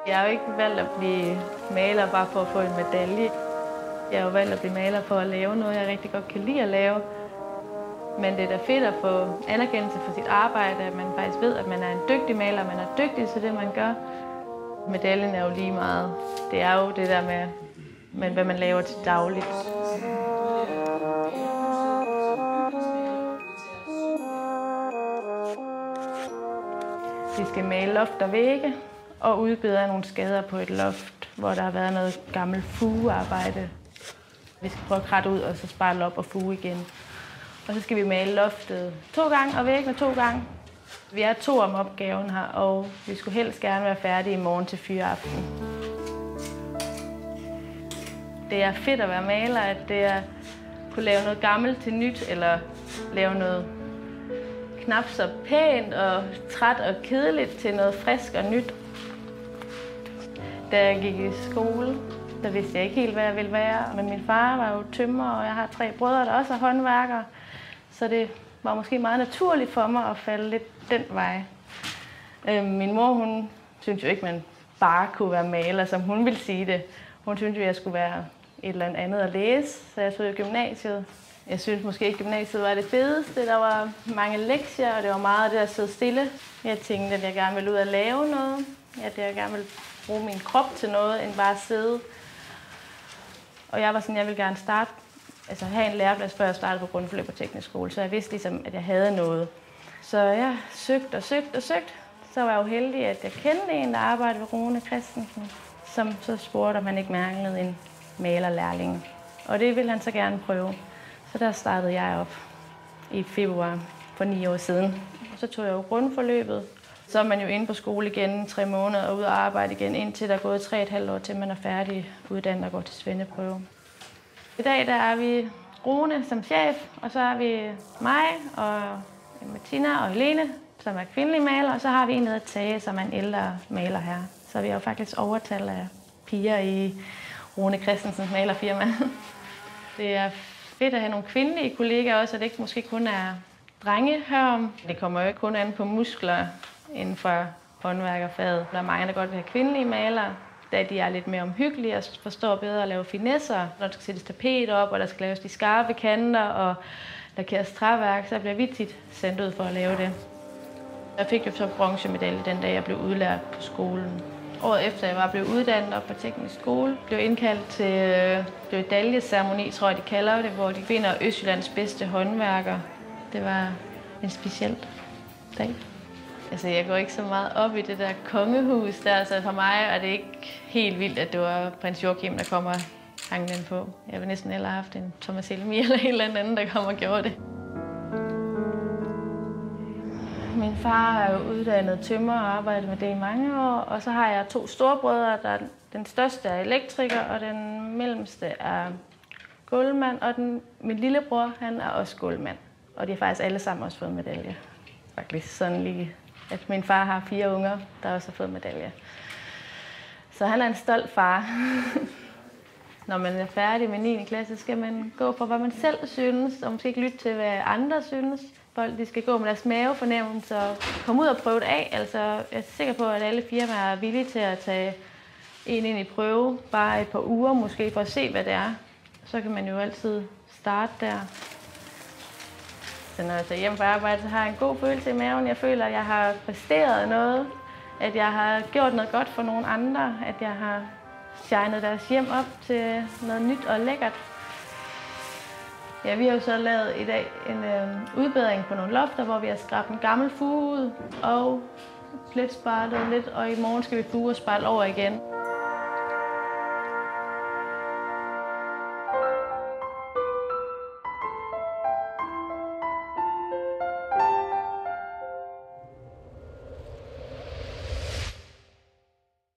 Jeg har jo ikke valgt at blive maler bare for at få en medalje. Jeg har jo valgt at blive maler for at lave noget, jeg rigtig godt kan lide at lave. Men det er da fedt at få anerkendelse for sit arbejde, at man faktisk ved, at man er en dygtig maler, man er dygtig til det, man gør. Medaljen er jo lige meget. Det er jo det der med hvad man laver til dagligt. Vi skal male loft og vægge og udbedre nogle skader på et loft, hvor der har været noget gammelt fugearbejde. Vi skal prøve at kratte ud og så spejle op og fuge igen. Og så skal vi male loftet 2 gange og væggene 2 gange. Vi er 2 om opgaven her, og vi skulle helst gerne være færdige i morgen til fyreaften. Det er fedt at være maler, at det er at kunne lave noget gammelt til nyt, eller lave noget knap så pænt og træt og kedeligt til noget frisk og nyt. Da jeg gik i skole, der vidste jeg ikke helt, hvad jeg ville være. Men min far var jo tømrer, og jeg har 3 brødre, der også er håndværkere. Så det var måske meget naturligt for mig at falde lidt den vej. Min mor, hun syntes jo ikke, man bare kunne være maler, som hun ville sige det. Hun syntes jo, jeg skulle være et eller andet at læse, så jeg tog i gymnasiet. Jeg synes måske ikke, gymnasiet var det fedeste. Der var mange lektier, og det var meget det at sidde stille. Jeg tænkte, at jeg gerne ville ud og lave noget. At jeg gerne ville bruge min krop til noget, end bare at sidde. Og jeg var sådan, jeg ville gerne have en læreplads, før jeg startede på grundforløb på teknisk skole. Så jeg vidste ligesom, at jeg havde noget. Så jeg søgte og søgte og søgte. Så var jeg jo heldig, at jeg kendte en, der arbejdede ved Rune Christensen, som så spurgte, om han ikke manglede en malerlærling. Og det ville han så gerne prøve. Så der startede jeg op i februar for 9 år siden. Og så tog jeg jo grundforløbet. Så er man jo inde på skole igen 3 måneder og ud og arbejde igen, indtil der er gået 3,5 år, til man er færdig uddannet og går til svendeprøve. I dag der er vi Rune som chef, og så er vi mig og Martina og Helene, som er kvindelige maler, og så har vi en, der hedder Tage, som er en ældre maler her. Så vi har jo faktisk overtal af piger i Rune Christensens malerfirma. Det er fedt at have nogle kvindelige kollegaer også, og det ikke måske kun er drengehørm. Det kommer jo ikke kun an på muskler inden for håndværkerfaget. Der er mange, der godt vil have kvindelige malere, da de er lidt mere omhyggelige og forstår bedre at lave finesser. Når der skal sættes tapet op, og der skal laves de skarpe kanter og lakeres træværk, så bliver vi tit sendt ud for at lave det. Jeg fik jo så bronzemedalje den dag, jeg blev udlært på skolen. Året efter jeg var blevet uddannet op på teknisk skole, blev indkaldt til medaljeceremoni, tror jeg de kalder det, hvor de finder Østjyllands bedste håndværker. Det var en speciel dag. Altså, jeg går ikke så meget op i det der kongehus der, så for mig er det ikke helt vildt, at det var prins Joachim, der kommer hangende på. Jeg ville næsten hellere have haft en Thomas Helmi eller en eller anden, der kom og gjorde det. Min far er jo uddannet tømrer og arbejdet med det i mange år, og så har jeg 2 storebrødre. Den største er elektriker, og den mellemste er gulvmand, og min lillebror, han er også gulvmand. Og de har faktisk alle sammen også fået medalje. Faktisk sådan lige, at min far har 4 unger, der også har fået medalje. Så han er en stolt far. Når man er færdig med 9. klasse, skal man gå for, hvad man selv synes, og måske ikke lytte til, hvad andre synes. Folk de skal gå med deres mavefornemmelse og komme ud og prøve det af. Altså, jeg er sikker på, at alle firmaer er villige til at tage en ind i prøve, bare et par uger måske, for at se, hvad det er. Så kan man jo altid starte der. Så når jeg tager hjem fra arbejde, så har jeg en god følelse i maven. Jeg føler, at jeg har præsteret noget, at jeg har gjort noget godt for nogle andre, at jeg har shined deres hjem op til noget nyt og lækkert. Ja, vi har jo så lavet i dag en udbedring på nogle lofter, hvor vi har skrabt en gammel fuge ud og lidt spejlet lidt, og i morgen skal vi fuge og spejle over igen.